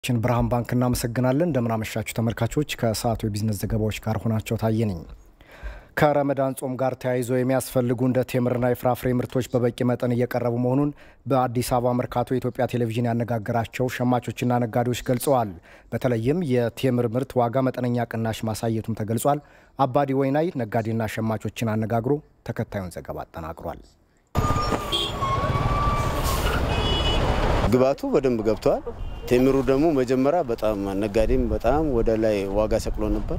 ብርሃን ባንክ እናመሰግናለን እንደምን አመሻችሁ ተመልካቾች ከሰዓቱ የቢዝነስ ዘገባዎች ጋር ሆናቸው ታየነኝ ከረመዳን ጾም ጋር ተያይዞ የሚያስፈልጉ እንደ ቴምርና የፍራፍሬ ምርቶች በበቂ መጠን እየቀረቡ መሆኑን በአዲስ አበባ መርካቶ የኢትዮጵያ ቴሌቪዥን ያነጋገራቸው ሸማቾችና ነጋዴዎች ገልጸዋል። በተለይም የቴምር ምርት ዋጋ መጠነኛ ቅናሽ ማሳየቱም ተገልጿል። አባዲ ወይናይ ነጋዴና ሸማቾችን አነጋግሮ ተከታዩን ዘገባ አጠናቅሯል። ግባቱ በደንብ ገብቷል። ቴምሩ ደግሞ መጀመሪያ በጣም ነጋዴም በጣም ወደ ላይ ዋጋ ሰቅሎ ነበር።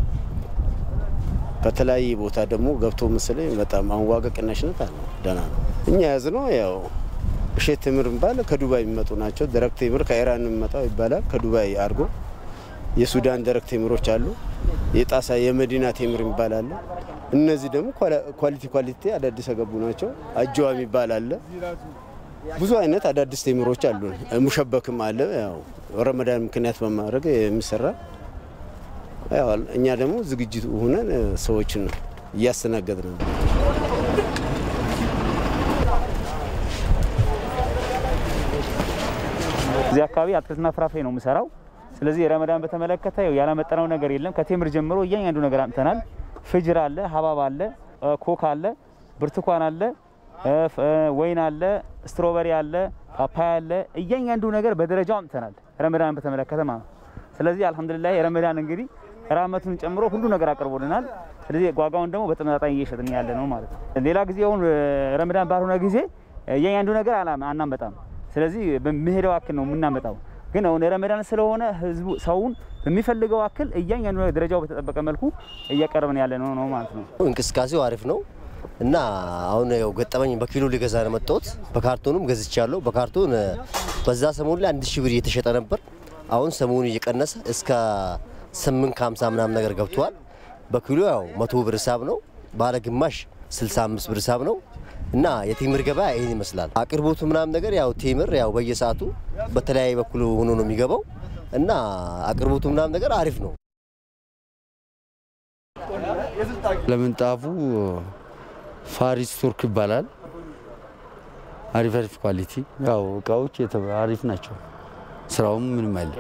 በተለያየ ቦታ ደግሞ ገብቶ መስለኝ በጣም አሁን ዋጋ ቅናሽነት አለ። ደህና ነው። እኛ ያዝነው ያው እሸት ቴምር ባለ ከዱባይ የሚመጡ ናቸው። ደረቅ ቴምር ከኢራን የሚመጣው ይባላል። ከዱባይ አርጎ የሱዳን ደረቅ ቴምሮች አሉ። የጣሳ የመዲና ቴምር ይባላል። እነዚህ ደግሞ ኳሊቲ አዳዲስ ገቡ ናቸው። አጅዋ ይባላል። ብዙ አይነት አዳዲስ ቴምሮች አሉ። ሙሸበክም አለ። ያው ረመዳን ምክንያት በማድረግ የሚሰራ ያው እኛ ደግሞ ዝግጅት ሆነን ሰዎችን እያስተናገድን ነው። እዚህ አካባቢ አትክልትና ፍራፍሬ ነው የምሰራው። ስለዚህ ረመዳን በተመለከተ ያላመጣነው ነገር የለም። ከቴምር ጀምሮ እያንዳንዱ ነገር አምጥተናል። ፍጅር አለ፣ ሀባብ አለ፣ ኮክ አለ፣ ብርቱካን አለ፣ ወይን አለ፣ ስትሮበሪ አለ፣ ፓፓያ አለ። እያንዳንዱ ነገር በደረጃው አምጥተናል ረመዳን በተመለከተ ማለት። ስለዚህ አልহামዱሊላህ ረመዳን እንግዲህ ራመቱን ጨምሮ ሁሉ ነገር አቀርቦልናል። ስለዚህ ጓጋውን ደግሞ በተመጣጣኝ እየሸጥን ያለ ነው ማለት ነው። ሌላ ጊዜውን ረመዳን ባልሆነ ጊዜ እያንዳንዱ ነገር አናመጣም። ስለዚህ በመሄደው አክል ነው የምናመጣው። ግን አሁን ረመዳን ስለሆነ ህዝቡ ሰውን በሚፈልገው አክል እያንዳንዱ ደረጃው በተጠበቀ መልኩ እያቀረብን ያለ ነው ማለት ነው። እንቅስቃሴው አሪፍ ነው እና አሁን ያው ገጠመኝ በኪሎ ሊገዛ ነው መጣሁት። በካርቶንም ገዝቻለሁ። በካርቶን በዛ ሰሞን ላይ 1000 ብር እየተሸጠ ነበር። አሁን ሰሞኑን እየቀነሰ እስከ 850 ምናምን ነገር ገብቷል። በኪሎ ያው 100 ብር ሂሳብ ነው። ባለ ግማሽ 65 ብር ሂሳብ ነው እና የቴምር ገበያ ይሄን ይመስላል። አቅርቦቱ ምናምን ነገር ያው ቴምር ያው በየሰዓቱ በተለያየ በኩል ሆኖ ነው የሚገባው እና አቅርቦቱ ምናምን ነገር አሪፍ ነው። ለምንጣፉ ፋሪስ ቱርክ ይባላል። አሪፍ ኳሊቲ ያው እቃዎች አሪፍ ናቸው። ስራውም ምንም አይደል።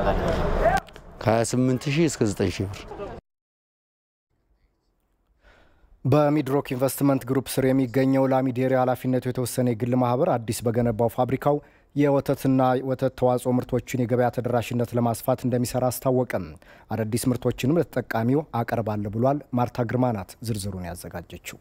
ከ28000 እስከ 9000 ብር በሚድሮክ ኢንቨስትመንት ግሩፕ ስር የሚገኘው ላሚዴሪ ኃላፊነቱ የተወሰነ የግል ማህበር አዲስ በገነባው ፋብሪካው የወተትና ወተት ተዋጽኦ ምርቶችን የገበያ ተደራሽነት ለማስፋት እንደሚሰራ አስታወቀም። አዳዲስ ምርቶችንም ለተጠቃሚው አቀርባለሁ ብሏል። ማርታ ግርማ ናት ዝርዝሩን ያዘጋጀችው።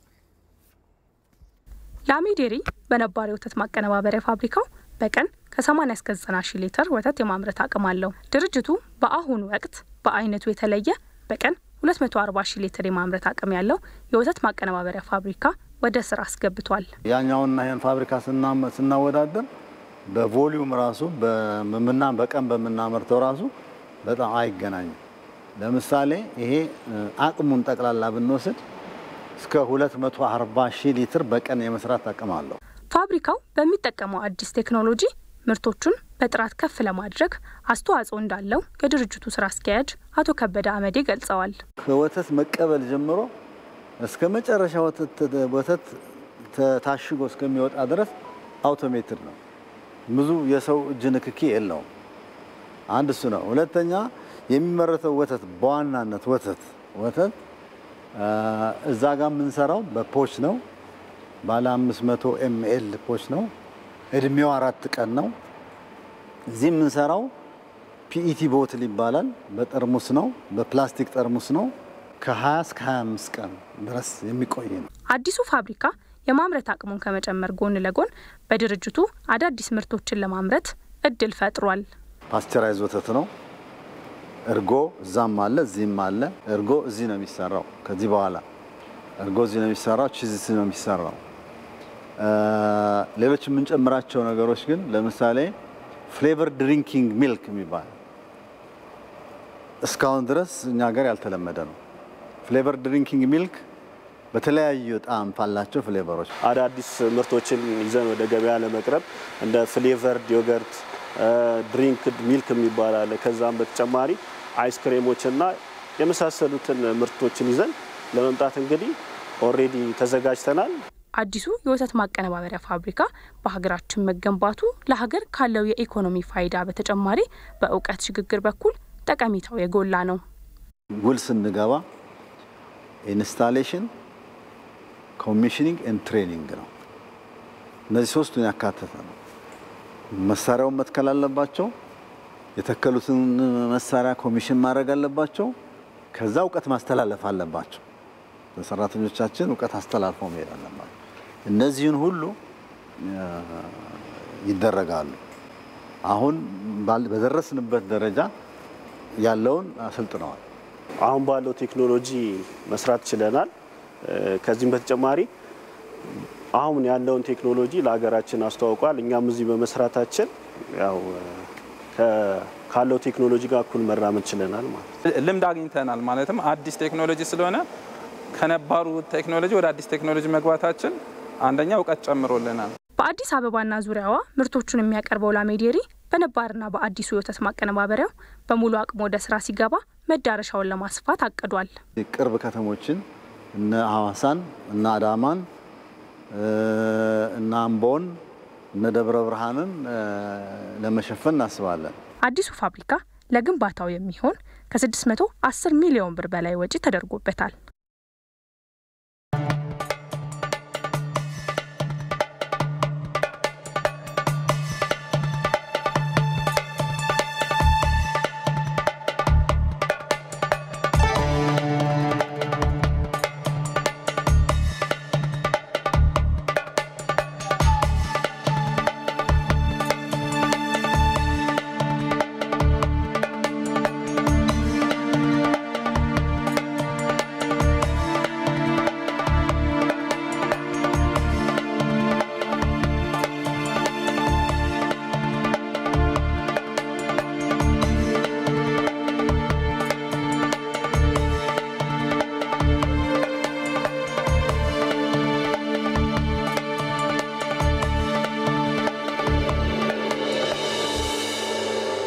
ላሚዴሪ በነባሪ ወተት ማቀነባበሪያ ፋብሪካው በቀን ከ80 እስከ 90 ሺህ ሊትር ወተት የማምረት አቅም አለው። ድርጅቱ በአሁኑ ወቅት በአይነቱ የተለየ በቀን 240 ሺህ ሊትር የማምረት አቅም ያለው የወተት ማቀነባበሪያ ፋብሪካ ወደ ስራ አስገብቷል። ያኛውና ይሄን ፋብሪካ ስናወዳደር በቮሊዩም ራሱ በቀን በመናመርተው ራሱ በጣም አይገናኝም። ለምሳሌ ይሄ አቅሙን ጠቅላላ ብንወስድ እስከ 240 ሺህ ሊትር በቀን የመስራት አቅም አለው። ፋብሪካው በሚጠቀመው አዲስ ቴክኖሎጂ ምርቶቹን በጥራት ከፍ ለማድረግ አስተዋጽኦ እንዳለው የድርጅቱ ስራ አስኪያጅ አቶ ከበደ አመዴ ገልጸዋል። ከወተት መቀበል ጀምሮ እስከ መጨረሻ ወተት ታሽጎ እስከሚወጣ ድረስ አውቶሜትድ ነው። ብዙ የሰው እጅ ንክኪ የለውም። አንድ እሱ ነው። ሁለተኛ የሚመረተው ወተት በዋናነት ወተት እዛ ጋር የምንሰራው በፖች ነው። ባለ 500 ml ፖች ነው። እድሜው 4 ቀን ነው። እዚህ የምንሰራው ፒኢቲ ቦትል ይባላል። በጠርሙስ ነው፣ በፕላስቲክ ጠርሙስ ነው። ከ20 እስከ 25 ቀን ድረስ የሚቆይ ነው። አዲሱ ፋብሪካ የማምረት አቅሙን ከመጨመር ጎን ለጎን በድርጅቱ አዳዲስ ምርቶችን ለማምረት እድል ፈጥሯል። ፓስቸራይዝ ወተት ነው። እርጎ እዛም አለ እዚህም አለ። እርጎ እዚህ ነው የሚሰራው። ከዚህ በኋላ እርጎ እዚህ ነው የሚሰራው። ቺዝ እዚህ ነው የሚሰራው። ሌሎች የምንጨምራቸው ነገሮች ግን ለምሳሌ ፍሌቨር ድሪንኪንግ ሚልክ የሚባል እስካሁን ድረስ እኛ ጋር ያልተለመደ ነው። ፍሌቨር ድሪንኪንግ ሚልክ በተለያዩ ጣዕም ባላቸው ፍሌቨሮች አዳዲስ ምርቶችን ይዘን ወደ ገበያ ለመቅረብ እንደ ፍሌቨር ዮገርት ድሪንክ ሚልክ የሚባል አለ። ከዛም በተጨማሪ አይስክሬሞችና የመሳሰሉትን ምርቶችን ይዘን ለመምጣት እንግዲህ ኦሬዲ ተዘጋጅተናል። አዲሱ የወተት ማቀነባበሪያ ፋብሪካ በሀገራችን መገንባቱ ለሀገር ካለው የኢኮኖሚ ፋይዳ በተጨማሪ በእውቀት ሽግግር በኩል ጠቀሜታው የጎላ ነው። ውል ስንገባ ኢንስታሌሽን፣ ኮሚሽኒንግ ኤንድ ትሬኒንግ ነው። እነዚህ ሶስቱን ያካተተ ነው። መሳሪያውን መትከል አለባቸው። የተከሉትን መሳሪያ ኮሚሽን ማድረግ አለባቸው። ከዛ እውቀት ማስተላለፍ አለባቸው። ለሰራተኞቻችን እውቀት አስተላልፈው መሄድ አለባቸው። እነዚህን ሁሉ ይደረጋሉ። አሁን በደረስንበት ደረጃ ያለውን አሰልጥነዋል። አሁን ባለው ቴክኖሎጂ መስራት ችለናል። ከዚህም በተጨማሪ አሁን ያለውን ቴክኖሎጂ ለሀገራችን አስተዋውቋል። እኛም እዚህ በመስራታችን ያው ካለው ቴክኖሎጂ ጋር እኩል መራመድ ችለናል ማለት ነው። ልምድ አግኝተናል ማለትም አዲስ ቴክኖሎጂ ስለሆነ ከነባሩ ቴክኖሎጂ ወደ አዲስ ቴክኖሎጂ መግባታችን አንደኛ እውቀት ጨምሮልናል። በአዲስ አበባና ዙሪያዋ ምርቶቹን የሚያቀርበው ላሜ ዴይሪ በነባርና በአዲሱ የወተት ማቀነባበሪያው በሙሉ አቅም ወደ ስራ ሲገባ መዳረሻውን ለማስፋት አቅዷል። ቅርብ ከተሞችን እነ ሐዋሳን እና አዳማን እና አምቦን እነ ደብረ ብርሃንን ለመሸፈን እናስባለን። አዲሱ ፋብሪካ ለግንባታው የሚሆን ከ610 ሚሊዮን ብር በላይ ወጪ ተደርጎበታል።